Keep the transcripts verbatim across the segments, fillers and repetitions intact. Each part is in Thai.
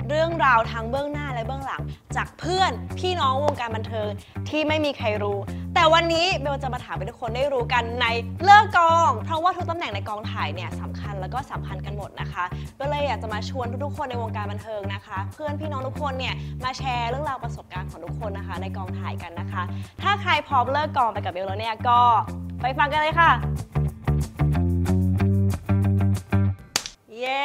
เรื่องราวทั้งเบื้องหน้าและเบื้องหลังจากเพื่อนพี่น้องวงการบันเทิงที่ไม่มีใครรู้แต่วันนี้เบลจะมาถามให้ทุกคนได้รู้กันในเลิกกองเพราะว่าทุกตำแหน่งในกองถ่ายเนี่ยสำคัญแล้วก็สัมพันธ์กันหมดนะคะก็เลยอยากจะมาชวนทุกๆคนในวงการบันเทิงนะคะเพื่อนพี่น้องทุกคนเนี่ยมาแชร์เรื่องราวประสบการณ์ของทุกคนนะคะในกองถ่ายกันนะคะถ้าใครพร้อมเลิกกองไปกับเบลแล้วเนี่ยก็ไปฟังกันเลยค่ะเย้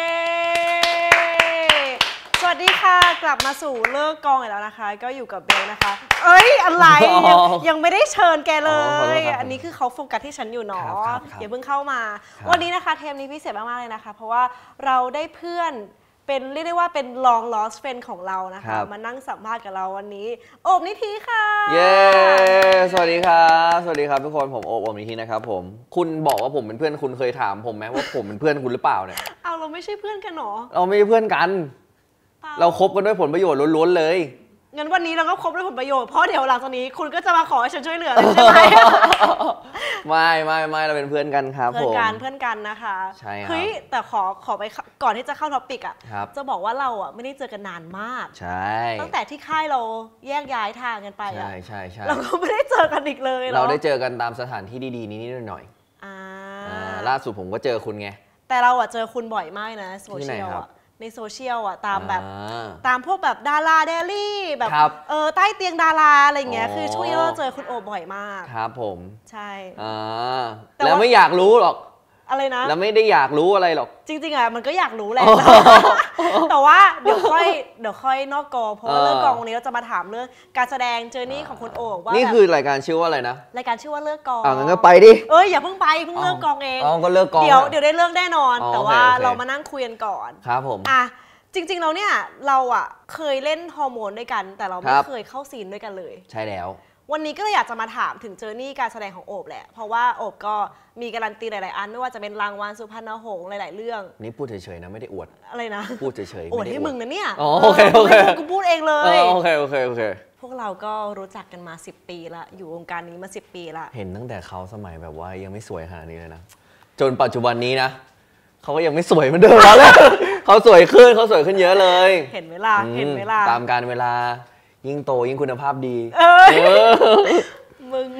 สวัสดีค่ะกลับมาสู่เลิกกองอีกแล้วนะคะก็อยู่กับเบลนะคะเอ้ยอะไร ยัง, ยังไม่ได้เชิญแกเลยอันนี้คือเขาโฟกัสที่ฉันอยู่เนาะอย่าเพิ่งเข้ามาวันนี้นะคะเทปนี้พิเศษมากๆเลยนะคะเพราะว่าเราได้เพื่อนเป็นเรียกได้ว่าเป็น long lost friend ของเรานะคะมานั่งสัมภาษณ์กับเราวันนี้โอบนิธิค่ะเย้สวัสดีครับสวัสดีครับทุกคนผมโอบโอบนิธินะครับผมคุณบอกว่าผมเป็นเพื่อนคุณเคยถามผมไหมว่าผมเป็นเพื่อนคุณหรือเปล่าเนี่ยเอาเราไม่ใช่เพื่อนกันหรอเราไม่ใช่เพื่อนกันเราคบกันด้วยผลประโยชน์ล้วนๆเลยงั้นวันนี้เราก็คบด้วยผลประโยชน์เพราะเดี๋ยวหลังจากนี้คุณก็จะมาขอให้ฉันช่วยเหลือเลยใช่ไหมไม่ไม่ไม่เราเป็นเพื่อนกันครับเพื่อนกันเพื่อนกันนะคะใช่ครับเฮ้ยแต่ขอขอไปก่อนที่จะเข้าท็อปิกอ่ะจะบอกว่าเราอ่ะไม่ได้เจอกันนานมากใช่ตั้งแต่ที่ค่ายเราแยกย้ายทางกันไปอ่ะใช่ใช่ใช่เราก็ไม่ได้เจอกันอีกเลยเราได้เจอกันตามสถานที่ดีๆนิดๆหน่อยๆอ่าล่าสุดผมก็เจอคุณไงแต่เราอ่ะเจอคุณบ่อยมากนะโซเชียลอ่ะในโซเชียลอ่ะตามแบบตามพวกแบบดาราเดลี่แบบเออใต้เตียงดาราอะไรเงี้ยคือช่วงนี้เราเจอคุณโอบบ่อยมากครับผมใช่แล้วไม่อยากรู้หรอกอะไรนะแล้วไม่ได้อยากรู้อะไรหรอกจริงๆอ่ะมันก็อยากรู้แหละแต่ว่าเดี๋ยวค่อยเดี๋ยวค่อยนอกกองเพราะว่าเลิกกองวันนี้เราจะมาถามเรื่องการแสดงเจอร์นี่ของคุณโอบว่านี่คือรายการชื่อว่าอะไรนะรายการชื่อว่าเลิกกองอ่ะงั้นก็ไปดิเอ้ยอย่าเพิ่งไปเพิ่งเลิกกองเองอ๋อก็เลิกกองเดี๋ยวเดี๋ยวได้เลิกแน่นอนแต่ว่าเรามานั่งคุยกันก่อนครับผมอ่ะจริงๆเราเนี่ยเราอ่ะเคยเล่นฮอร์โมนด้วยกันแต่เราไม่เคยเข้าซีนด้วยกันเลยใช่แล้ววันนี้ก็เลยอยากจะมาถามถึงเจอร์นี่การแสดงของโอบแหละเพราะว่าโอบก็มีการันตีหลายๆอันไม่ว่าจะเป็นรางวัลสุพรรณหงส์หลายๆเรื่องนี่พูดเฉยๆนะไม่ได้อวดอะไรนะพูดเฉยๆอวดให้มึงนะเนี่ยอ๋อโอเคโอเคกูพูดเองเลยโอเคโอเคโอเคพวกเราก็รู้จักกันมาสิบปีละอยู่วงการนี้มาสิบปีละเห็นตั้งแต่เขาสมัยแบบว่ายังไม่สวยขนาดนี้เลยนะจนปัจจุบันนี้นะเขาก็ยังไม่สวยเหมือนเดิมแล้วเขาสวยขึ้นเขาสวยขึ้นเยอะเลยเห็นเวลาเห็นเวลาตามการเวลายิ่งโตยิ่งคุณภาพดีเออมึง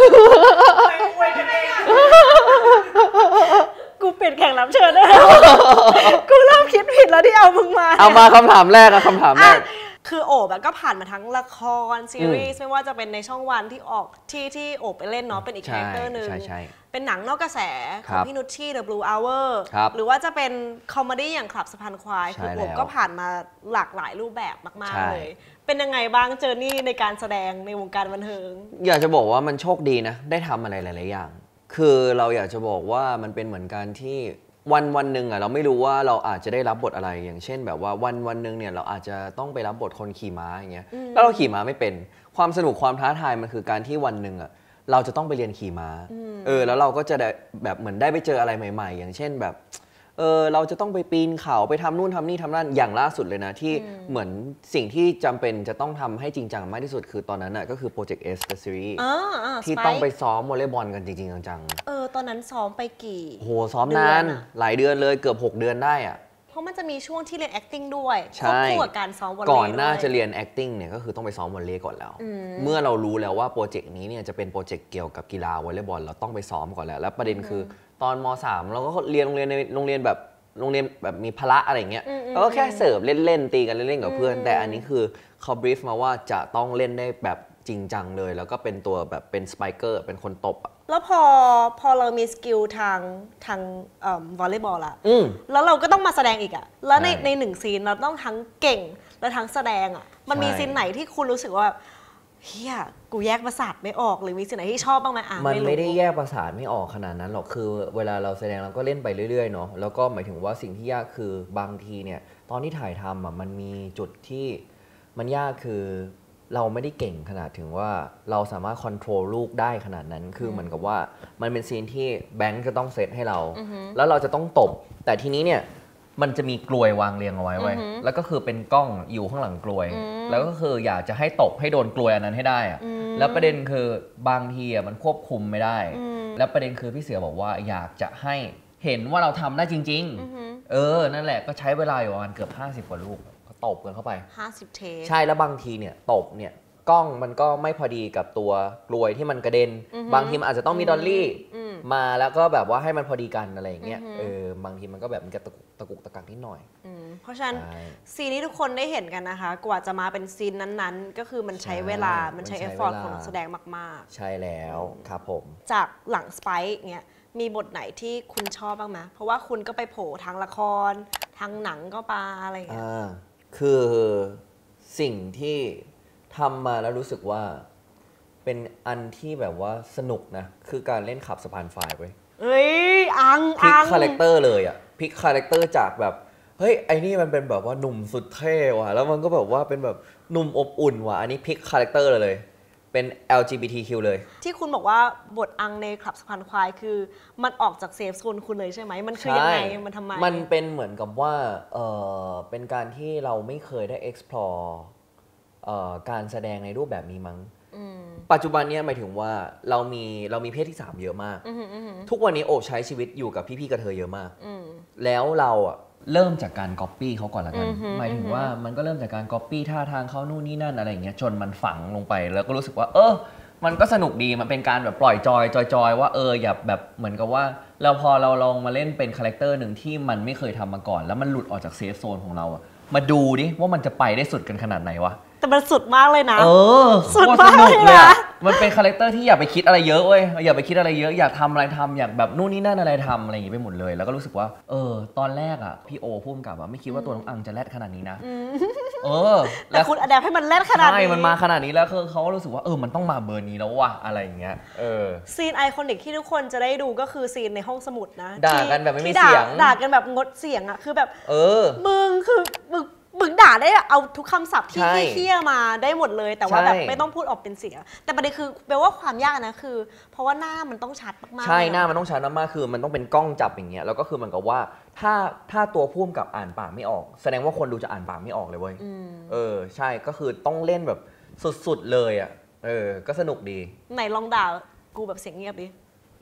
กูเปลี่ยนแข่งรับเชิญได้แล้วกูเริ่มคิดผิดแล้วที่เอามึงมาเอามาคำถามแรกอะคำถามแรกคือโอบก็ผ่านมาทั้งละครซีรีส์ไม่ว่าจะเป็นในช่องวันที่ออกที่ที่โอบไปเล่นเนาะเป็นอีกคาแรคเตอร์หนึ่งเป็นหนังนอกกระแสของพี่นุชชี่ The Blue Hour หรือว่าจะเป็นคอมเมดี้อย่างคลับสะพานควายคือโอบก็ผ่านมาหลากหลายรูปแบบมากๆเลยเป็นยังไงบ้างเจอร์นี่ในการแสดงในวงการบันเทิงอยากจะบอกว่ามันโชคดีนะได้ทำอะไรหลายๆอย่างคือเราอยากจะบอกว่ามันเป็นเหมือนการที่วันวันหนึ่งอ่ะเราไม่รู้ว่าเราอาจจะได้รับบทอะไรอย่างเช่นแบบว่าวันวันหนึ่งเนี่ยเราอาจจะต้องไปรับบทคนขี่ม้าอย่างเงี้ยแล้วเราขี่ม้าไม่เป็นความสนุกความท้าทายมันคือการที่วันหนึ่งอ่ะเราจะต้องไปเรียนขี่ม้าเออแล้วเราก็จะได้แบบเหมือนได้ไปเจออะไรใหม่ๆอย่างเช่นแบบเออเราจะต้องไปปีนเขาไปทำนู่นทำนี่ทำนั่นอย่างล่าสุดเลยนะที่เหมือนสิ่งที่จำเป็นจะต้องทำให้จริงจังมากที่สุดคือตอนนั้นน่ะก็คือโปรเจกต์ เอส The Series ที่ต้องไปซ้อมวอลเลย์บอลกันจริงๆจังๆเออตอนนั้นซ้อมไปกี่โหซ้อมนานหลายเดือนเลยเกือบหกเดือนได้อะเพราะมันจะมีช่วงที่เรียน acting ด้วยควบคู่กับการซ้อมวอลเลย์ก่อนหน้าจะเรียน acting เนี่ยก็คือต้องไปซ้อมวอลเลย์ก่อนแล้วเมื่อเรารู้แล้วว่าโปรเจกต์นี้เนี่ยจะเป็นโปรเจกต์เกี่ยวกับกีฬาวอลเลย์บอลเราต้องไปซ้อมก่อนแล้วแล้วประเด็นคือตอนม.สามเราก็เรียนโรงเรียนในโรงเรียนแบบโรงเรียนแบบมีพละอะไรเงี้ยเราก็แค่เสิร์ฟเล่นๆตีกันเล่นๆกับเพื่อนแต่อันนี้คือเขาบรีฟมาว่าจะต้องเล่นได้แบบจริงจังเลยแล้วก็เป็นตัวแบบเป็นสไปเกอร์เป็นคนตบอ่ะแล้วพอพอเรามีสกิลทางทางวอลเลย์บอลละแล้วเราก็ต้องมาแสดงอีกอ่ะแล้วในในหนึ่งซีนเราต้องทั้งเก่งและทั้งแสดงอ่ะมันมีซีนไหนที่คุณรู้สึกว่าเฮียกูแยกประสาทไม่ออกหรือมีสิ่งไหนที่ชอบบ้างไหมอ่ะมันไม่ได้แยกประสาทไม่ออกขนาดนั้นหรอกคือเวลาเราแสดงเราก็เล่นไปเรื่อยๆเนาะแล้วก็หมายถึงว่าสิ่งที่ยากคือบางทีเนี่ยตอนที่ถ่ายทำอ่ะมันมีจุดที่มันยากคือเราไม่ได้เก่งขนาดถึงว่าเราสามารถควบคุมลูกได้ขนาดนั้นคือเหมือนกับว่ามันเป็นซีนที่แบงค์จะต้องเซตให้เราแล้วเราจะต้องตบแต่ทีนี้เนี่ยมันจะมีกลวยวางเรียงเอาไว้ไว้แล้วก็คือเป็นกล้องอยู่ข้างหลังกลวยแล้วก็คืออยากจะให้ตบให้โดนกลวยอันนั้นให้ได้อะแล้วประเด็นคือบางทีอ่ะมันควบคุมไม่ได้แล้วประเด็นคือพี่เสือบอกว่าอยากจะให้เห็นว่าเราทำได้จริงๆเออนั่นแหละก็ใช้เวลาอยู่ประมาณเกือบห้าสิบกว่าลูกตบกันเข้าไปห้าสิบเทคใช่แล้วบางทีเนี่ยตบเนี่ยกล้องมันก็ไม่พอดีกับตัวกลวยที่มันกระเด็นบางทีมันอาจจะต้องมีดอลลี่มาแล้วก็แบบว่าให้มันพอดีกันอะไรอย่างเงี้ยเออบางทีมันก็แบบมันกระตุกตะกุกตะกักนิดหน่อยเพราะฉะนั้นซีนที่ทุกคนได้เห็นกันนะคะกว่าจะมาเป็นซีนนั้นๆก็คือมันใช้เวลามันใช้เอฟฟอร์ตของนักแสดงมากๆใช่แล้วครับผมจากหลังสไปค์เนี่ยมีบทไหนที่คุณชอบบ้างไหมเพราะว่าคุณก็ไปโผล่ทางละครทางหนังก็ปาอะไรอย่างเงี้ยคือสิ่งที่ทำมาแล้วรู้สึกว่าเป็นอันที่แบบว่าสนุกนะคือการเล่นขับสะพานไฟไว้เฮ้ยอังพลิกคาแรคเตอร์เลยอ่ะพลิกคาแรคเตอร์จากแบบเฮ้ยไอ้นี่มันเป็นแบบว่าหนุ่มสุดเท่ว่ะแล้วมันก็แบบว่าเป็นแบบหนุ่มอบอุ่นว่ะอันนี้พลิกคาแรคเตอร์เลยเป็น แอล จี บี ที คิว เลยที่คุณบอกว่าบทอังในขับสะพานควายคือมันออกจากเซฟโซนคุณเลยใช่ไหมมันคือยังไงมันทำไมมันเป็นเหมือนกับว่าเออเป็นการที่เราไม่เคยได้ explore การแสดงในรูปแบบนี้มั้งปัจจุบันนี้หมายถึงว่าเรามีเรามีเพศที่สามเยอะมากทุกวันนี้โอบใช้ชีวิตอยู่กับพี่ๆกระเทยเยอะมากแล้วเราอะเริ่มจากการก๊อปปี้เขาก่อนละกันหมายถึงว่ามันก็เริ่มจากการก๊อปปี้ท่าทางเขานู่นนี่นั่นอะไรอย่างเงี้ยจนมันฝังลงไปแล้วก็รู้สึกว่าเออมันก็สนุกดีมันเป็นการแบบปล่อยจอยจอยๆว่าเอออย่าแบบเหมือนกับว่าเราพอเราลองมาเล่นเป็นคาแรคเตอร์หนึ่งที่มันไม่เคยทำมาก่อนแล้วมันหลุดออกจากเซฟโซนของเราอะมาดูดิว่ามันจะไปได้สุดกันขนาดไหนวะแต่มันสุดมากเลยนะเออสุดมากเลยนะมันเป็นคาแรคเตอร์ที่อย่าไปคิดอะไรเยอะเว้ยอย่าไปคิดอะไรเยอะอยากทำอะไรทำอยากแบบนู่นนี่นั่นอะไรทำอะไรอย่างงี้ไปหมดเลยแล้วก็รู้สึกว่าเออตอนแรกอ่ะพี่โอพุ่มกับอ่ะไม่คิดว่าตัวน้องอังจะแรดขนาดนี้นะเออแต่คุณอแดปให้มันแรดขนาดนี้ใช่มันมาขนาดนี้แล้วคือเขาก็รู้สึกว่าเออมันต้องมาเบอร์นี้แล้วว่ะอะไรอย่างเงี้ยเออซีนไอคอนิกที่ทุกคนจะได้ดูก็คือซีนในห้องสมุดนะด่ากันแบบไม่มีเสียงด่ากันแบบงดเสียงอ่ะคือแบบเออมึงคือมึงมึงด่าได้เอาทุกคำศัพท์ที่เคี้ยมาได้หมดเลยแต่ว่าแบบไม่ต้องพูดออกเป็นเสียงแต่ประเด็นคือแปลว่าความยากนะคือเพราะว่าหน้ามันต้องชัดมากๆใช่หน้ามันต้องชัดมากๆคือมันต้องเป็นกล้องจับอย่างเงี้ยแล้วก็คือเหมือนกับว่าถ้าถ้าตัวพุ่มกับอ่านปากไม่ออกแสดงว่าคนดูจะอ่านปากไม่ออกเลยเว้ยเออใช่ก็คือต้องเล่นแบบสุดๆเลยอ่ะเออก็สนุกดีไหนลองด่ากูแบบเสียงเงียบดิ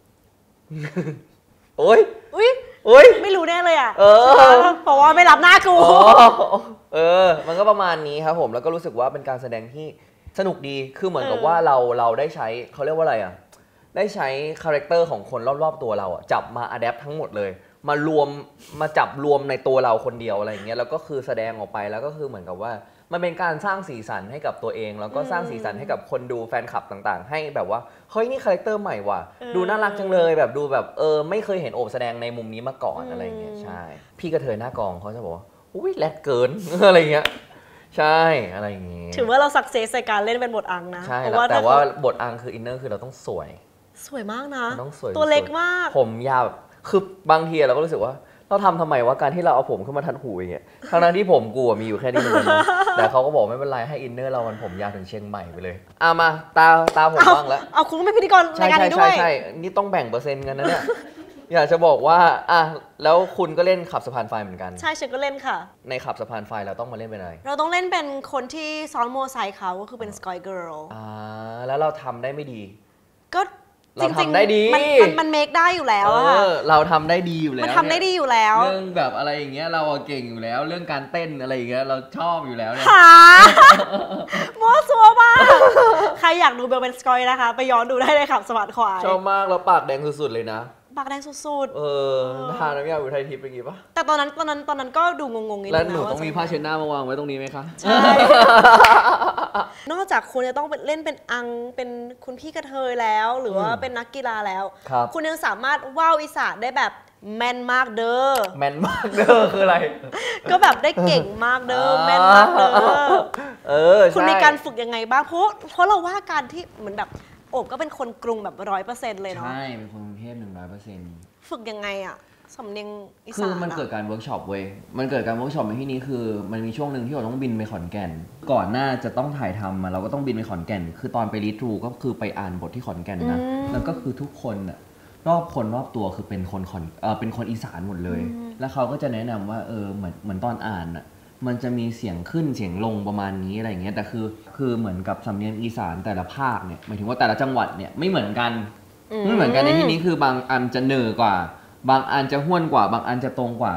โอ๊ยอุ้ยอุ้ยไม่รู้แน่เลยอ่ะเออเพราะว่าไม่รับหน้ากูเออมันก็ประมาณนี้ครับผมแล้วก็รู้สึกว่าเป็นการแสดงที่สนุกดีคือเหมือนกับว่าเราเราได้ใช้เขาเรียกว่าอะไรอ่ะได้ใช้คาแรคเตอร์ของคนรอบๆตัวเราอ่ะจับมาอะแดปทั้งหมดเลยมารวมมาจับรวมในตัวเราคนเดียวอะไรอย่างเงี้ยแล้วก็คือแสดงออกไปแล้วก็คือเหมือนกับว่ามันเป็นการสร้างสีสันให้กับตัวเองแล้วก็สร้างสีสันให้กับคนดูแฟนคลับต่างๆให้แบบว่าเฮ้ยนี่คาแรคเตอร์ใหม่ว่ะดูน่ารักจังเลยแบบดูแบบเออไม่เคยเห็นโอบแสดงในมุมนี้มาก่อนอะไรเงี้ยใช่พี่กระเทยหน้ากองเขาจะบอกว่าอุ้ยแรดเกินอะไรเงี้ยใช่อะไรอย่างงี้ถือว่าเราสักเซสในการเล่นเป็นบทอังนะใช่แต่ว่าบทอังคืออินเนอร์คือเราต้องสวยสวยมากนะต้องสวยตัวเล็กมากผมยาวคือบางทีเราก็รู้สึกว่าเราทำทำไมว่าการที่เราเอาผมขึ้นมาทันหูอย่างเงี้ยทั้งนั้นที่ผมกูมีอยู่แค่นี้เหมือนกันแต่เขาก็บอกไม่เป็นไรให้อินเนอร์เรามันผมยาวถึงเชียงใหม่ไปเลยอ่ะมาตาตาผมบ้างแล้วเอาคุณเป็นพิธีกรรายการนี้ด้วยใช่ใช่นี่ต้องแบ่งเปอร์เซ็นต์กันนะเนี่ยอยากจะบอกว่าอ่ะแล้วคุณก็เล่นขับสะพานไฟเหมือนกันใช่ฉันก็เล่นค่ะในขับสะพานไฟเราต้องมาเล่นเป็นอะไรเราต้องเล่นเป็นคนที่ซ้อนโมไซค์เขาก็คือเป็นสกอยเกิร์ลอ่าแล้วเราทำได้ไม่ดีก็เราทำได้ดีมันมันเมคได้อยู่แล้วอะเราทำได้ดีอยู่แล้วมันทำได้ดีอยู่แล้วเรื่องแบบอะไรอย่างเงี้ยเราเก่งอยู่แล้วเรื่องการเต้นอะไรอย่างเงี้ยเราชอบอยู่แล้วเนี่ยมั่วซัวมากใครอยากดูเบลเป็นสกอยนะคะไปย้อนดูได้เลยครับสวัสดิ์ควายชอบมากแล้วปากแดงสุดๆเลยนะปากแดงสุดๆเออทานน้ำยาอุทัยทิพย์เป็นไงปะแต่ตอนนั้นตอนนั้นตอนนั้นก็ดูงงๆนิดนึงนะแล้วหนูต้องมีผ้าเช็ดหน้ามาวางไว้ตรงนี้ไหมคะใช่นอกจากคุณจะต้องเล่นเป็นอังเป็นคุณพี่กระเทยแล้วหรือว่าเป็นนักกีฬาแล้วคุณยังสามารถว่าวอีสานได้แบบแมนมากเด้อแมนมากเด้อคืออะไรก็แบบได้เก่งมากเด้อแมนมากเด้อเออคุณมีการฝึกยังไงบ้างเพราะเพราะเราว่าการที่เหมือนแบบโอบก็เป็นคนกรุงแบบร้อยเปอร์เซ็นต์เลยเนาะใช่เป็นคนกรุงเทพหนึ่งร้อยเปอร์เซ็นต์ฝึกยังไงอะสำเนียงอีสานคือมันเกิดการเวิร์กช็อปเว้ยมันเกิดการเวิร์กช็อปในที่นี้คือมันมีช่วงหนึ่งที่เราต้องบินไปขอนแก่นก่อนหน้าจะต้องถ่ายทำมาเราก็ต้องบินไปขอนแก่นคือตอนไปรีทรูก็คือไปอ่านบทที่ขอนแก่นนะแล้วก็คือทุกคนอะรอบคนรอบตัวคือเป็นคนขอนเออเป็นคนอีสานหมดเลยแล้วเขาก็จะแนะนำว่าเออเหมือนเหมือนตอนอ่านอะมันจะมีเสียงขึ้นเสียงลงประมาณนี้อะไรเงี้ยแต่คือคือเหมือนกับสำเนียงอีสานแต่ละภาคเนี่ยหมายถึงว่าแต่ละจังหวัดเนี่ยไม่เหมือนกันไม่เหมือนกันในที่นี้คือบางอันจะเหน่อกว่าบางอันจะห้วนกว่าบางอันจะตรงกว่า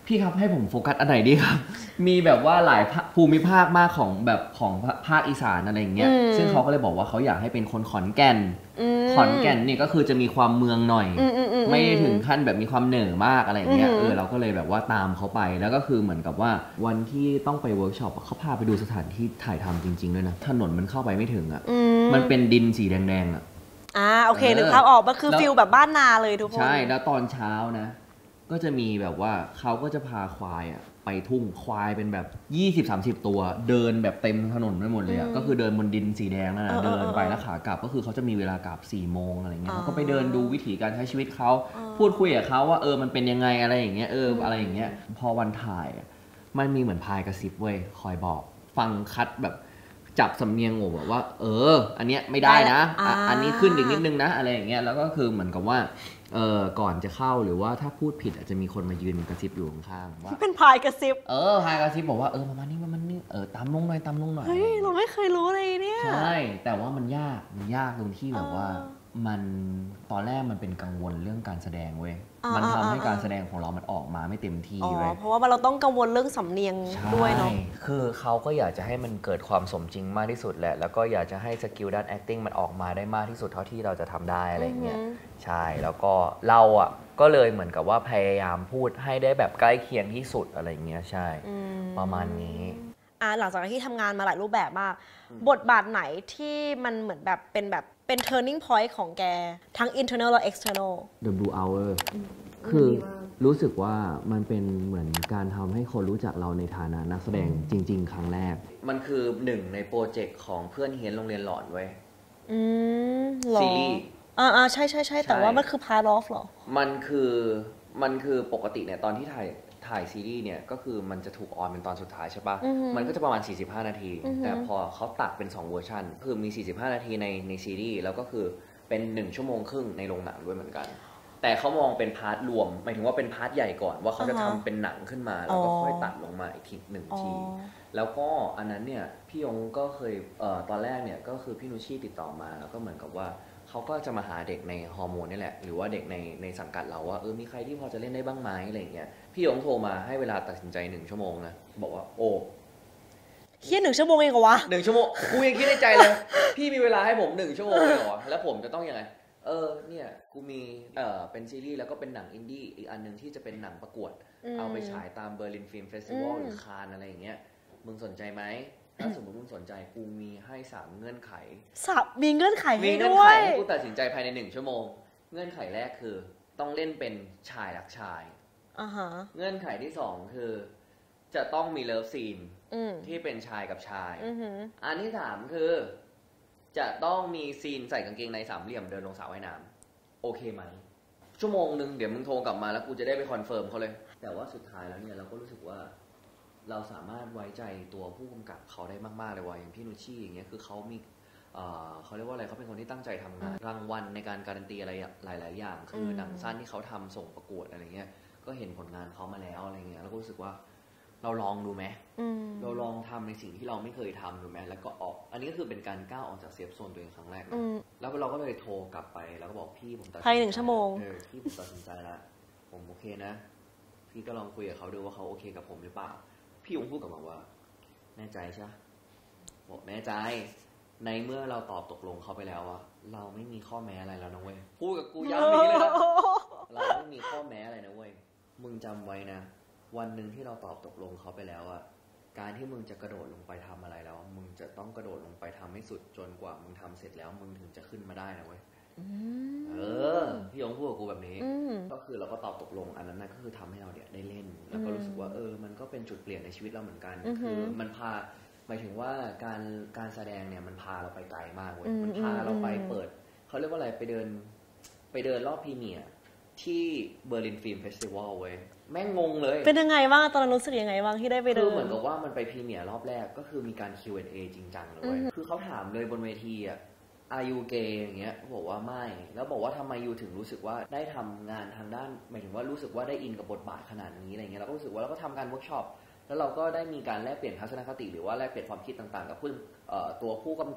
พี่ครับให้ผมโฟกัสอันไหนดีครับ มีแบบว่าหลายภูมิภาคมากของแบบของภาคอีสานอะไรอย่างเงี้ยซึ่งเขาก็เลยบอกว่าเขาอยากให้เป็นคนขอนแก่นขอนแก่นนี่ก็คือจะมีความเมืองหน่อยไม่ถึงขั้นแบบมีความเหน่อมากอะไรอย่างเงี้ยเออเราก็เลยแบบว่าตามเขาไปแล้วก็คือเหมือนกับว่าวันที่ต้องไปเวิร์กช็อปเขาพาไปดูสถานที่ถ่ายทำจริงๆด้วยนะถนนมันเข้าไปไม่ถึงอ่ะมันเป็นดินสีแดงๆอ่ะอ่าโอเคนึกภาพออกมันคือฟิลแบบบ้านนาเลยทุกคนใช่แล้วตอนเช้านะก็จะมีแบบว่าเขาก็จะพาควายอ่ะไปทุ่งควายเป็นแบบ ยี่สิบถึงสามสิบ ตัวเดินแบบเต็มถนนไปหมดเลยอ่ะก็คือเดินบนดินสีแดงนั่นแหละเดินไปแล้วขากลับก็คือเขาจะมีเวลากลับสี่โมงอะไรเงี้ยก็ไปเดินดูวิถีการใช้ชีวิตเขาพูดคุยกับเขาว่าเออมันเป็นยังไงอะไรอย่างเงี้ยเอออะไรอย่างเงี้ยพอวันถ่ายมันมีเหมือนพายกระซิบเว้ยคอยบอกฟังคัดแบบจับสำเนียงโง่แบบว่าเอออันเนี้ยไม่ได้นะอันนี้ขึ้นอีกนิดนึงนะอะไรอย่างเงี้ยแล้วก็คือเหมือนกับว่าเออก่อนจะเข้าหรือว่าถ้าพูดผิดอาจจะมีคนมายืนกระซิบอยู่ข้างๆว่าเป็นพายกระซิบเออพายกระซิบบอกว่าเออประมาณนี้ประมาณนี้เออตามลงหน่อยตามลงหน่อยเฮ้ยเราไม่เคยรู้เลยเนี่ยใช่แต่ว่ามันยากมันยากตรงที่แบบว่ามันตอนแรกมันเป็นกังวลเรื่องการแสดงเว้ยมันทำให้การแสดงของเรามันออกมาไม่เต็มที่เว้ยเพราะว่าเราต้องกังวลเรื่องสำเนียงด้วยเนาะคือเขาก็อยากจะให้มันเกิดความสมจริงมากที่สุดแหละแล้วก็อยากจะให้สกิลด้าน acting มันออกมาได้มากที่สุดเท่าที่เราจะทำได้อะไรเงี้ยใช่แล้วก็เราอ่ะก็เลยเหมือนกับว่าพยายามพูดให้ได้แบบใกล้เคียงที่สุดอะไรเงี้ยใช่ประมาณนี้อ่าหลังจากที่ทำงานมาหลายรูปแบบมากบทบาทไหนที่มันเหมือนแบบเป็นแบบเป็น turning point ของแกทั้ง internal และ external The Blue Hour คือรู้สึกว่ามันเป็นเหมือนการทำให้คนรู้จักเราในฐานะนักแสดงจริงๆครั้งแรกมันคือหนึ่งในโปรเจกต์ของเพื่อนเฮียนโรงเรียนหลอนไว้อืมซีรีส์อ่าใช่ใช่ใช่แต่ว่ามันคือ part of หรอมันคือมันคือปกติเนี่ยตอนที่ถ่ายถ่ายซีรีส์เนี่ยก็คือมันจะถูกออนเป็นตอนสุดท้ายใช่ปะมันก็จะประมาณสี่สิบห้านาทีแต่พอเขาตัดเป็นสองเวอร์ชันคือมีสี่สิบห้านาทีในในซีรีส์แล้วก็คือเป็นหนึ่งชั่วโมงครึ่งในโรงหนังด้วยเหมือนกันแต่เขามองเป็นพาร์ทรวมหมายถึงว่าเป็นพาร์ทใหญ่ก่อนว่าเขาจะทำเป็นหนังขึ้นมาแล้วก็ค่อยตัดลงมาอีกทีหนึ่งทีแล้วก็อันนั้นเนี่ยพี่ยงก็เคยเอ่อตอนแรกเนี่ยก็คือพี่นุชชี่ติดต่อมาแล้วก็เหมือนกับว่าเขาก็จะมาหาเด็กในฮอร์โมนนี่แหละหรือว่าเด็กในในสังกัดเราว่าเออมีใครที่พอจะเล่นได้บ้างไหมอะไรอย่างเงี้ยพี่ยงโทรมาให้เวลาตัดสินใจหนึ่งชั่วโมงนะบอกว่าโอ้เฮียหนึ่งชั่วโมงเองเหรอวะหนึ่งชั่วโมงกูยังคิดในใจเลยพี่มีเวลาให้ผมหนึ่งชั่วโมงเลยเหรอแล้วผมจะต้องยังไงเออเนี่ยกูมีเอ่อเป็นซีรีส์แล้วก็เป็นหนังอินดี้อีกอันนึงที่จะเป็นหนังประกวดเอาไปฉายตามเบอร์ลินฟิล์มเฟสติวัลหรือคานอะไรอย่างเงี้ยมึงสนใจไหมถ้าสมมติมึงสนใจกูมีให้สามเงื่อนไขสับมีเงื่อนไขให้ด้วยมีเงื่อนไขให้กูตัดสินใจภายในหนึ่งชั่วโมงเงื่อนไขแรกคือต้องเล่นเป็นชายรักชายอ่าฮะเงื่อนไขที่สองคือจะต้องมีเลิฟซีนที่เป็นชายกับชายอันที่สามคือจะต้องมีซีนใส่กางเกงในสามเหลี่ยมเดินลงสระว่ายน้ำโอเคไหมชั่วโมงนึงเดี๋ยวมึงโทรกลับมาแล้วกูจะได้ไปคอนเฟิร์มเขาเลยแต่ว่าสุดท้ายแล้วเนี่ยเราก็รู้สึกว่าเราสามารถไว้ใจตัวผู้กำกับเขาได้มากๆเลยว่ะอย่างพี่นุชชี่อย่างเงี้ยคือเขามีเขาเรียกว่าอะไรเขาเป็นคนที่ตั้งใจทำงานรางวัลในการการันตีอะไรหลายๆอย่างคือหนังสั้นที่เขาทำส่งประกวดอะไรเงี้ยก็เห็นผลงานเขามาแล้วอะไรเงี้ยแล้วก็รู้สึกว่าเราลองดูไหมเราลองทำในสิ่งที่เราไม่เคยทำดูไหมแล้วก็ออกอันนี้ก็คือเป็นการก้าวออกจากเซฟโซนตัวเองครั้งแรกนะแล้วเราก็เลยโทรกลับไปแล้วก็บอกพี่ผมตัดสินใจภายในหนึ่งชั่วโมงเออพี่ผมตัดสินใจแล้วผมโอเคนะพี่ก็ลองคุยกับเขาดูว่าเขาโอเคกับผมหรือเปล่าพี่ยงพูดกับมาว่าแน่ใจใช่ไหมบอกแน่ใจในเมื่อเราตอบตกลงเขาไปแล้วอะเราไม่มีข้อแม้อะไรแล้วนะเว้ยพูดกับกูย้ำนี้เลยนะเราไม่มีข้อแม้อะไรนะเว้ยมึงจำไว้นะวันหนึ่งที่เราตอบตกลงเขาไปแล้วอะการที่มึงจะกระโดดลงไปทำอะไรแล้วมึงจะต้องกระโดดลงไปทำให้สุดจนกว่ามึงทำเสร็จแล้วมึงถึงจะขึ้นมาได้นะเว้ยเออพี่ยงพูดกับกูแบบนี้ก็คือเราก็ตอบตกลงอันนั้นนะก็คือทำให้เราเนี่ยได้เล่นแล้วก็รู้สึกว่าเออมันก็เป็นจุดเปลี่ยนในชีวิตเราเหมือนกันคือมันพาหมายถึงว่าการการแสดงเนี่ยมันพาเราไปไกลมากเว้ยมันพาเราไปเปิดเขาเรียกว่าอะไรไปเดินไปเดินรอบพรีเมียร์ที่เบอร์ลินฟิล์มเฟสติวัลเว้ยแม่งงงเลยเป็นยังไงบ้างตอนนั้นรู้สึกยังไงบ้างที่ได้ไปเดินคือเหมือนกับว่ามันไปพรีเมียร์รอบแรกก็คือมีการ คิว แอนด์ เอ จริงจังเลยเว้ยคือเขาถามเลยบนเวทีอ่ะอายุเกย์อย่างเงี้ยบอกว่าไม่แล้วบอกว่าทำไมยูถึงรู้สึกว่าได้ทำงานทางด้านหมายถึงว่ารู้สึกว่าได้อินกับบทบาทขนาดนี้อะไรเงี้ยเราก็รู้สึกว่าเราก็ทำการเวิร์กช็อปแล้วเราก็ได้มีการแลกเปลี่ยนทัศนคติหรือว่าแลกเปลี่ยนความคิดต่างๆกับผู้ตัวผู้กำกับ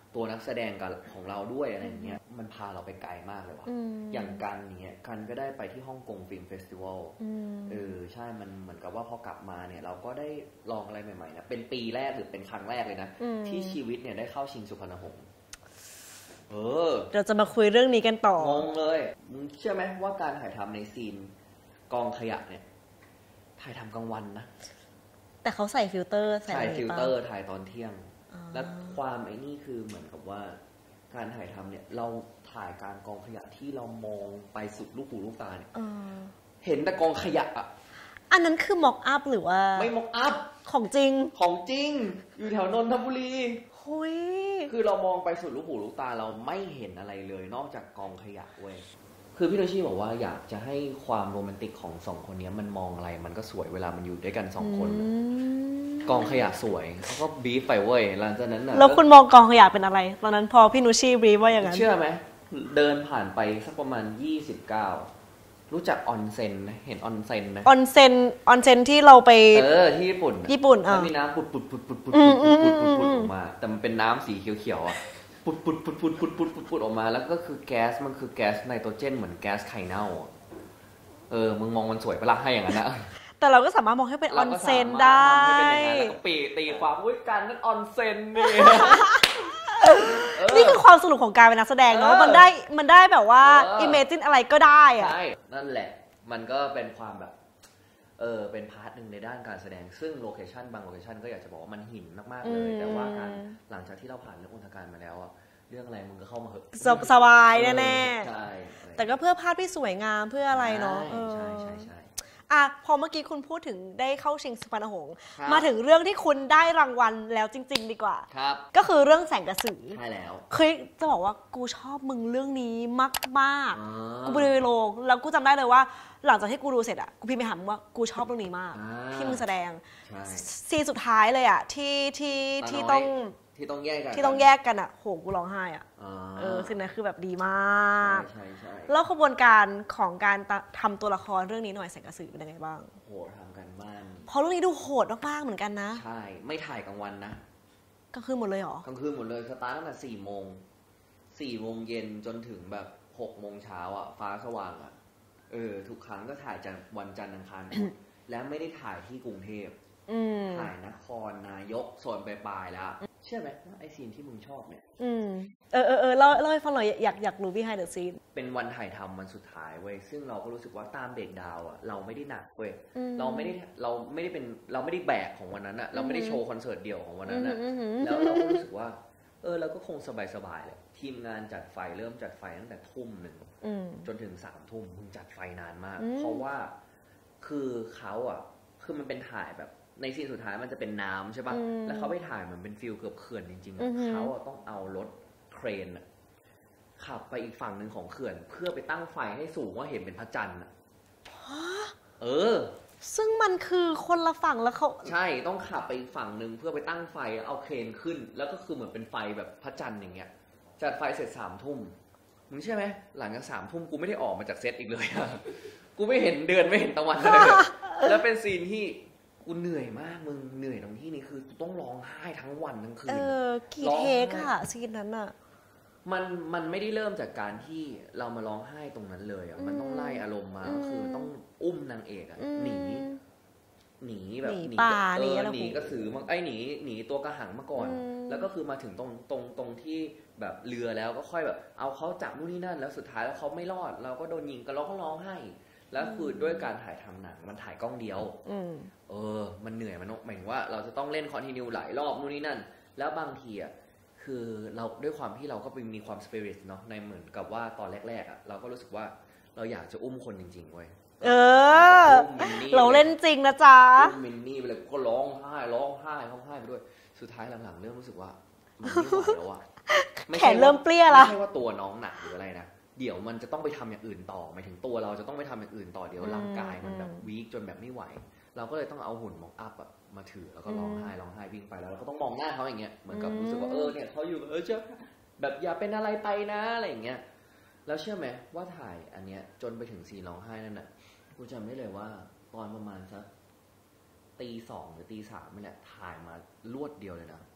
ตัวนักแสดงกับของเราด้วยอะไรอย่างเงี้ยมันพาเราไปไกลมากเลยว่ะอย่างกันเนี้ยกันก็ได้ไปที่ฮ่องกงฟิล์มเฟสติวัลเออใช่มันเหมือนกับว่าพอกลับมาเนี่ยเราก็ได้ลองอะไรใหม่ๆนะเป็นปีแรกหรือเป็นครั้งแรกเลยนะที่ชีวิตเนี่ยได้เข้าชิงสุพรรณหงส์เออเราจะมาคุยเรื่องนี้กันต่องงเลยมึงเชื่อไหมว่าการถ่ายทำในซีนกองขยะเนี่ยถ่ายทำกลางวันนะแต่เขาใส่ฟิลเตอร์ใส่ฟิลเตอร์ถ่ายตอนเที่ยงและความไอ้นี่คือเหมือนกับว่าการถ่ายทำเนี่ยเราถ่ายการกองขยะที่เรามองไปสุดลูกหูลูกตาเนี่ยเห็นแต่กองขยะอ่ะอันนั้นคือม็อกอัพหรือว่าไม่ม็อกอัพของจริงของจริงอยู่แถวนนทบุรีหุยคือเรามองไปสุดลูกหูลูกตาเราไม่เห็นอะไรเลยนอกจากกองขยะเว้ยคือพี่โรชี่บอกว่าอยากจะให้ความโรแมนติกของสองคนนี้มันมองอะไรมันก็สวยเวลามันอยู่ด้วยกันสองคนกองขยะสวยเขาก็บีฟไปเว้ยหลังจากนั้นน่ะแล้วคุณมองกองขยะเป็นอะไรตอนนั้นพอพี่นุชชี่บีฟว่าอย่างนั้นเชื่อไหมเดินผ่านไปสักประมาณยี่สิบเก้ารู้จักออนเซ็นนะเห็นออนเซ็นไหมออนเซ็นออนเซ็นที่เราไปเออที่ญี่ปุ่นญี่ปุ่นอ่ะมีน้ำปุดปุดปุดปุดปุดปุดปุดปุดปุดออกมาแต่มันเป็นน้ำสีเขียวๆอ่ะปุดปุดปุดปุดปุดปุดปุดปุดออกมาแล้วก็คือแก๊สมันคือแก๊สไนโตรเจนเหมือนแก๊สไข่เน่าเออมึงมองมันสวยปะล่ะให้อย่างนั้นนะแต่เราก็สามารถมองให้เป็นออนเซ็นได้แล้วก็ปีตีความวิการนั่นออนเซ็นนี่นี่คือความสนุกของการเป็นนักแสดงเนาะมันได้มันได้แบบว่าอิมเมจินอะไรก็ได้อะใช่นั่นแหละมันก็เป็นความแบบเออเป็นพาร์ทหนึ่งในด้านการแสดงซึ่งโลเคชั่นบางโลเคชั่นก็อยากจะบอกว่ามันหินมากๆเลยแต่ว่าการหลังจากที่เราผ่านเรื่องอุทกการมาแล้วอะเรื่องอะไรมึงก็เข้ามาเหอะสบายแน่ๆใช่แต่ก็เพื่อภาพที่สวยงามเพื่ออะไรเนาะใช่ใช่ใช่อ่ะพอเมื่อกี้คุณพูดถึงได้เข้าชิงสุพรรณหงส์มาถึงเรื่องที่คุณได้รางวัลแล้วจริงๆดีกว่าครับก็คือเรื่องแสงกระสือใช่แล้วเคยจะบอกว่ากูชอบมึงเรื่องนี้มากๆกูไปดูในโรงแล้วกูจำได้เลยว่าหลังจากที่กูดูเสร็จอ่ะกูพิมพ์ไปหามึงว่ากูชอบเรื่องนี้มากที่มึงแสดงซีนสุดท้ายเลยอ่ะที่ที่ที่ต้องที่ต้องแยกกันที่ต้องแยกกันอ่ะโหกูร้องไห้อ่ะเออซีนนั้นคือแบบดีมากใช่ใช่แล้วขบวนการของการทำตัวละครเรื่องนี้หน่อยแสงกระสือเป็นยังไงบ้างโหทำกันบ้านเพราะเรื่องนี้ดูโหดมากๆเหมือนกันนะใช่ไม่ถ่ายกลางวันนะกลางคืนหมดเลยเหรอกลางคืนหมดเลยสตาร์ทตั้งแต่สี่โมงสี่โมงเย็นจนถึงแบบหกโมงเช้าอ่ะฟ้าสว่างอ่ะเออทุกครั้งก็ถ่ายจากวันจันทร์อังคารและไม่ได้ถ่ายที่กรุงเทพถ่ายนครนายกโซนปลายๆแล้วเชื่อไหมว่าไอซีนที่มึงชอบเนี่ยอืมเออเออเออเล่าเล่าให้ฟังหน่อยอยากอยากรู้ behind the scene เป็นวันถ่ายทำวันสุดท้ายเว้ยซึ่งเราก็รู้สึกว่าตามเด็กดาวอ่ะเราไม่ได้หนักเว้ยเราไม่ได้เราไม่ได้เป็นเราไม่ได้แบกของวันนั้นอ่ะเราไม่ได้โชว์คอนเสิร์ตเดี่ยวของวันนั้นอ่ะแล้วเราก็รู้สึกว่าเออเราก็คงสบายๆเลยทีมงานจัดไฟเริ่มจัดไฟตั้งแต่ทุ่มหนึ่งจนถึงสามทุ่มมึงจัดไฟนานมากเพราะว่าคือเขาอ่ะคือมันเป็นถ่ายแบบในซีนสุดท้ายมันจะเป็นน้ำใช่ป่ะแล้วเขาไปถ่ายเหมือนเป็นฟิลเกือบเขื่อนจริงๆเขาต้องเอารถเครนขับไปอีกฝั่งหนึ่งของเขื่อนเพื่อไปตั้งไฟให้สูงว่าเห็นเป็นพระจันทร์เออซึ่งมันคือคนละฝั่งแล้วเขาใช่ต้องขับไปอีกฝั่งหนึ่งเพื่อไปตั้งไฟเอาเครนขึ้นแล้วก็คือเหมือนเป็นไฟแบบพระจันทร์อย่างเงี้ยจัดไฟเสร็จสามทุ่มมึงใช่ไหมหลังจากสามทุ่มกูไม่ได้ออกมาจากเซตอีกเลยกูไม่เห็นเดือนไม่เห็นตะวันเลยแล้วเป็นซีนที่กูเหนื่อยมากมึงเหนื่อยตรงที่นี้คือต้องร้องไห้ทั้งวันทั้งคืนเออกี่เทคอะซีนนั้นอะมันมันไม่ได้เริ่มจากการที่เรามาร้องไห้ตรงนั้นเลยอะมันต้องไล่อารมณ์มาก็คือต้องอุ้มนางเอกอะหนีหนีแบบหนีป่าหนีหนีกระสือมาไอ้หนีหนีตัวกระหังมาก่อนแล้วก็คือมาถึงตรงตรงตรงที่แบบเรือแล้วก็ค่อยแบบเอาเขาจับนู่นนี่นั่นแล้วสุดท้ายแล้วเขาไม่รอดเราก็โดนยิงก็ร้องร้องไห้แล้วคือด้วยการถ่ายทำหนังมันถ่ายกล้องเดียวเออมันเหนื่อยมันหมายถึงว่าเราจะต้องเล่นคอนทินิวหลายรอบนู่นนี่นั่นแล้วบางทีอ่ะคือเราด้วยความที่เราก็มีความสปิริตเนาะในเหมือนกับว่าตอนแรกๆอ่ะเราก็รู้สึกว่าเราอยากจะอุ้มคนจริงๆเว้ยเออเราเล่นจริงนะจ๊ะอุ้มมินนี่ไปเลยก็ร้องไห้ร้องไห้ร้องไห้ไปด้วยสุดท้ายหลังๆเริ่มรู้สึกว่ามันไม่ไหวแล้วอ่ะแขนเริ่มเปรี้ยละไม่ใช่ว่าตัวน้องหนักหรืออะไรนะเดี๋ยวมันจะต้องไปทำอย่างอื่นต่อหมายถึงตัวเราจะต้องไปทำอย่างอื่นต่อเดี๋ยวร่างกายมันแบบวีคจนแบบไม่ไหวเราก็เลยต้องเอาหุ่นมอกอัพอะมาถือแล้วก็ร้องไห้ร้องไห้วิ่งไปแล้วเราก็ต้องมองหน้าเขาอย่างเงี้ยเหมือนกับรู้สึกว่าเออเนี่ยเขาอยู่เออเชื่อแบบอย่าเป็นอะไรไปนะอะไรอย่างเงี้ยแล้วเชื่อไหมว่าถ่ายอันเนี้ยจนไปถึงซีนร้องไห้นั่นน่ะกูจำได้เลยว่าตอนประมาณสักตีสองหรือตีสามนี่แหละถ่ายมารวดเดียวเลยนะ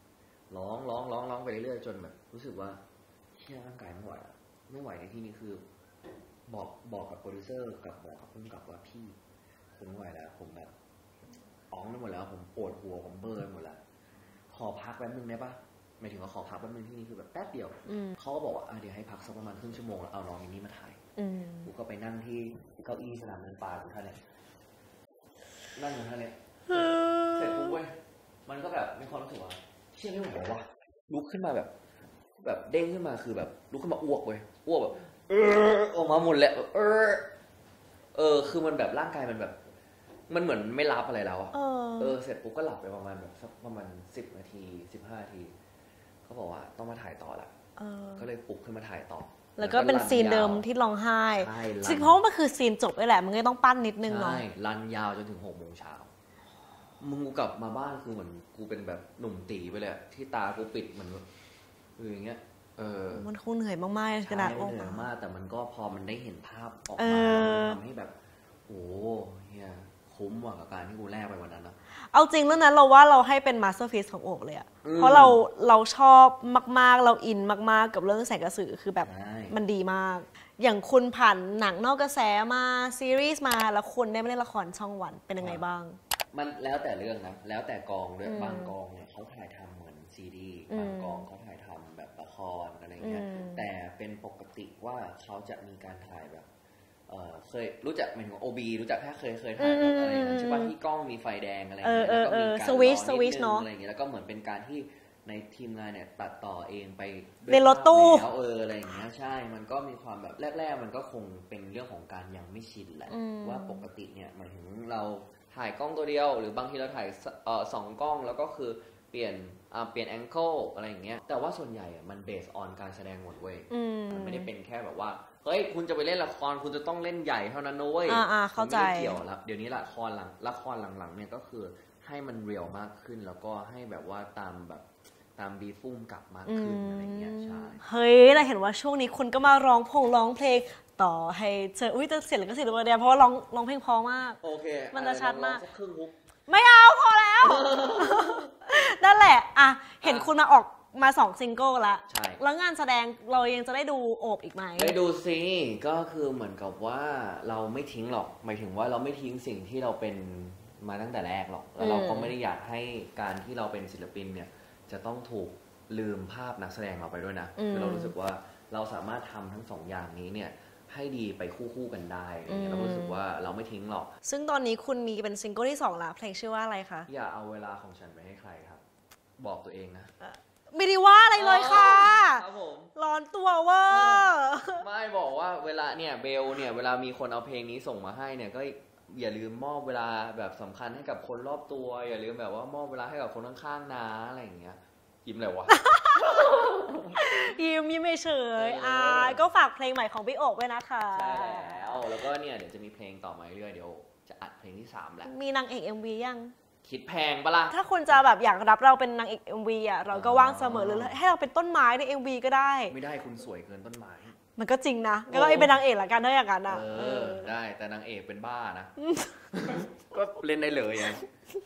ร้องร้องร้องร้องไปเรื่อยๆจนแบบรู้สึกว่าเชี่ยร่างกายไม่ไหวอะไม่ไหวในที่นี้คือ บอกบอกกับโปรดิวเซอร์กับบอกกับผู้กำกับว่าพี่ผมไม่ไหวแล้วผมแบบอ๋องไปหมดแล้วผมปวดหัวผมเบลอร์หมดแล้วขอพักแป๊บนึงได้ปะหมายถึงว่าขอพักแป๊บนึงที่นี่คือแบบแป๊บเดียวเขาก็บอกว่าเดี๋ยวให้พักสักประมาณครึ่งชั่วโมงแล้วเอาน้องมินนี่มาถ่ายกูก็ไปนั่งที่เก้าอี้สนามเดินป่าอยู่ท่าเนี่ยนั่งอยู่ท่าเนี่ยเสร็จปุ๊บเว้ยมันก็แบบมีความรู้สึกว่าเชี่ยไม่ไหววะลุกขึ้นมาแบบ แบบเด้งขึ้นมาคือแบบลุกขึ้นมาอ้วกเว้ยอ้วกแบบเออออกมาหมดแหละเออเออคือมันแบบร่างกายมันแบบมันเหมือนไม่รับอะไรแล้วอ่ะเออเสร็จปุ๊บก็หลับไปประมาณแบบสักประมาณสิบนาทีสิบห้านาทีเขาบอกว่าต้องมาถ่ายต่อละก็เลยปลุกขึ้นมาถ่ายต่อแล้วก็เป็นซีนเดิมที่ร้องไห้ซึ่งเพราะว่ามันคือซีนจบด้วยแหละมันก็ต้องปั้นนิดนึงเนาะใช่รันยาวจนถึงหกโมงเช้ามึงกูกลับมาบ้านคือเหมือนกูเป็นแบบหนุ่มตีไปเลยที่ตากูปิดเหมือนคืออย่างเงี้ยเออมันคงเหนื่อยมากๆขนาดออกมาเหนื่อยมากแต่มันก็พอมันได้เห็นภาพออกมาแล้วทำให้แบบโอ้เฮียคุ้มว่ะกับการที่กูแลกไปวันนั้นนะเอาจริงเรื่องนั้นเราว่าเราให้เป็นมาสเตอร์พีซของโอกเลยอะเพราะเราเราชอบมากๆเราอินมากๆกับเรื่องแสงกระสือคือแบบมันดีมากอย่างคุณผ่านหนังนอกกระแสมาซีรีส์มาแล้วคุณได้มาเล่นละครช่องวันเป็นยังไงบ้างมันแล้วแต่เรื่องนะแล้วแต่กองด้วยบางกองเนี่ยเขาถ่ายทำเหมือนซีดีบางกองเขาถ่ายทำแบบละครอะไรเงี้ยแต่เป็นปกติว่าเขาจะมีการถ่ายแบบเออเคยรู้จักเหมือนของโอบีรู้จักแค่เคยเคยถ่ายแบบอะไรอย่างเงี้ยใช่ป่ะที่กล้องมีไฟแดงอะไรเงี้ยแล้วก็มีการสวิชสวิชเนาะอะไรเงี้ยแล้วก็เหมือนเป็นการที่ในทีมงานเนี่ยตัดต่อเองไปในรถตู้แล้วเอออะไรอย่างเงี้ยใช่มันก็มีความแบบแรกๆมันก็คงเป็นเรื่องของการยังไม่ชินแหละว่าปกติเนี่ยหมายถึงเราถ่ายกล้องตัวเดียวหรือบางทีเราถ่ายเอ่อสองกล้องแล้วก็คือเปลี่ยนอ่าเปลี่ยนแองเกิลอะไรอย่างเงี้ยแต่ว่าส่วนใหญ่อ่ะมันเบสออนการแสดงหมดเว้ยมันไม่ได้เป็นแค่แบบว่าเฮ้ยคุณจะไปเล่นละครคุณจะต้องเล่นใหญ่เท่านั้นนะเว้ยอ่าเข้าใจไม่เกี่ยวแล้วเดี๋ยวนี้ละครหลังละครหลังๆเนี่ยก็คือให้มันเรียลมากขึ้นแล้วก็ให้แบบว่าตามแบบตามบีฟุ้มกลับมากขึ้นอะไรเงี้ยใช่เฮ้ยเราเห็นว่าช่วงนี้คุณก็มาร้องพงร้องเพลงต่อให้เจออุ้ยจะเสียงก็เสียงตัวเดียวเพราะว่าร้องร้องเพลงพอมากโอเคมันจะชัดมากครึ่งฮุกไม่เอาพอแล้ว นั่นแหละอ่ะเห็นคุณมาออกมาสองซิงเกิลแล้วใช่แล้วงานแสดงเรายังจะได้ดูโอบอีกไหมได้ดูสิก็คือเหมือนกับว่าเราไม่ทิ้งหรอกหมายถึงว่าเราไม่ทิ้งสิ่งที่เราเป็นมาตั้งแต่แรกหรอกแล้วเราก็ไม่ได้อยากให้การที่เราเป็นศิลปินเนี่ยจะต้องถูกลืมภาพนักแสดงเราไปด้วยนะคือเรารู้สึกว่าเราสามารถทำทั้งสองอย่างนี้เนี่ยให้ดีไปคู่ๆกันได้เรารู้สึกว่าเราไม่ทิ้งหรอกซึ่งตอนนี้คุณมีเป็นซิงเกิลที่สองแล้วเพลงชื่อว่าอะไรคะอย่าเอาเวลาของฉันไปให้ใครครับบอกตัวเองนะไม่ได้ว่าอะไรเลยค่ะครับผมร้อนตัวว่าไม่บอกว่าเวลาเนี่ยเบลเนี่ยเวลามีคนเอาเพลงนี้ส่งมาให้เนี่ยก็อย่าลืมมอบเวลาแบบสำคัญให้กับคนรอบตัวอย่าลืมแบบว่ามอบเวลาให้กับคนข้างๆนะอะไรอย่างเงี้ยยิ้มเลยวะยิ้มยิ้มเฉยๆอ่าก็ฝากเพลงใหม่ของพี่โอ๊คไว้นะคะใช่แล้วแล้วก็เนี่ยเดี๋ยวจะมีเพลงต่อมาเรื่อยๆเดี๋ยวจะอัดเพลงที่สามแล้วมีนางเอก เอ็ม วี ยังคิดแพงปะล่ะถ้าคุณจะแบบอยากรับเราเป็นนางเอก เอ็ม วี อ่ะเราก็ว่างเสมอเลยให้เราเป็นต้นไม้ใน เอ็ม วี ก็ได้ไม่ได้คุณสวยเกินต้นไม้มันก็จริงนะก็เป็นนางเอกละกันถ้าอย่างนั้นอ่ะเออได้แต่นางเอกเป็นบ้านะก็เล่นได้เลยอ่ะ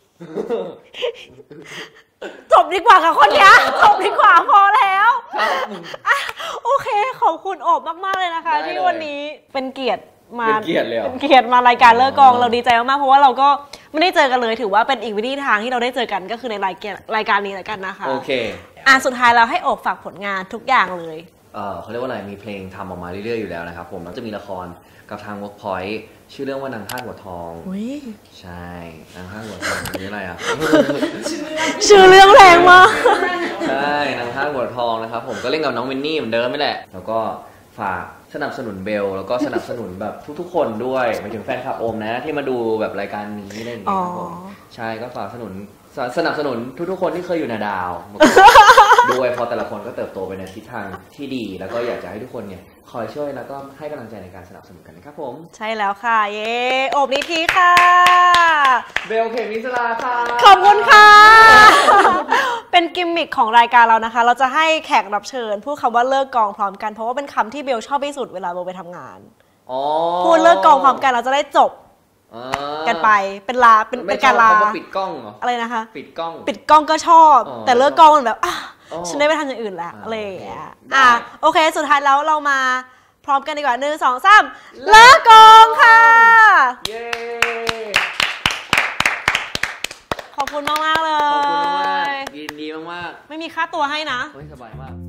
จบดีกว่าค่ะคนนี้จบดีกว่าพอแล้วโอเคขอบคุณโอบมากๆเลยนะคะที่วันนี้เป็นเกียรติมาเป็นเกียรติเลยเป็นเกียรติมารายการเลิกกองเราดีใจมากๆเพราะว่าเราก็ไม่ได้เจอกันเลยถือว่าเป็นอีกวิธีทางที่เราได้เจอกันก็คือในรายการรายการนี้แล้วกันนะคะโอเคอ่ะสุดท้ายเราให้โอบฝากผลงานทุกอย่างเลยเออเขาเรียกว่าอะไรมีเพลงทำออกมาเรื่อยๆอยู่แล้วนะครับผมแล้วจะมีละครกับทาง Workpoint ชื่อเรื่องว่านางทาสหัวทองใช่นางทาสหัวทองนี่อะไรอ่ะชื่อเรื่องแรงมากใช่นางทาสหัวทองนะครับผมก็เล่นกับน้องวินนี่เหมือนเดิมไม่แหละแล้วก็ฝากสนับสนุนเบลแล้วก็สนับสนุนแบบทุกๆคนด้วยไปถึงแฟนคลับโอมนะที่มาดูแบบรายการนี้อะไรอย่างเงี้ยครับผมใช่ก็ฝากสนุนสนับสนุนทุกๆคนที่เคยอยู่ในดาวด้วยเพราะแต่ละคนก็เติบโตไปในทิศทางที่ดีแล้วก็อยากจะให้ทุกคนเนี่ยคอยช่วยแล้วก็ให้กำลังใจในการสนับสนุนกันนะครับผมใช่แล้วค่ะเย้โอบนิธิค่ะเบลเขมิสลาค่ะขอบคุณค่ะเป็นกิมมิคของรายการเรานะคะเราจะให้แขกรับเชิญพูดคำว่าเลิกกองพร้อมกันเพราะว่าเป็นคำที่เบลชอบที่สุดเวลาเบลไปทำงานพูดเลิกกองพร้อมกันเราจะได้จบกันไปเป็นลาเป็นการลาปิดกล้องเหรออะไรนะคะปิดกล้องปิดกล้องก็ชอบแต่เลิกกองมันแบบฉันได้ไปทำอย่างอื่นแล้วอ่าอะไรอย่างเงี้ยโอเคอ่ะได้โอเค สุดท้ายแล้วเรามาพร้อมกันดีกว่าหนึ่งสองสามเลิกกองค่ะเย้ขอบคุณมาก ๆ เลขอบคุณมากยยินดีมากไม่มีค่าตัวให้นะๆเฮ้ยสบายมาก